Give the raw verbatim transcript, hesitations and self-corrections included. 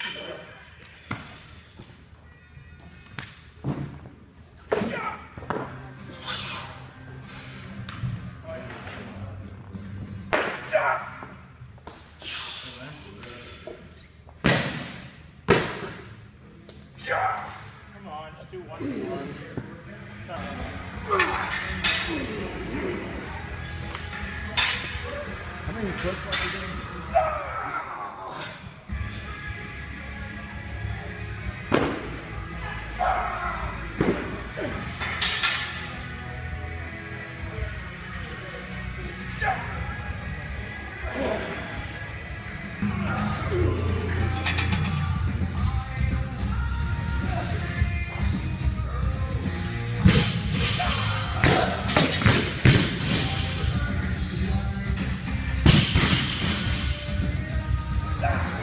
Come on, just do one more. How many push-ups are you doing? Ah!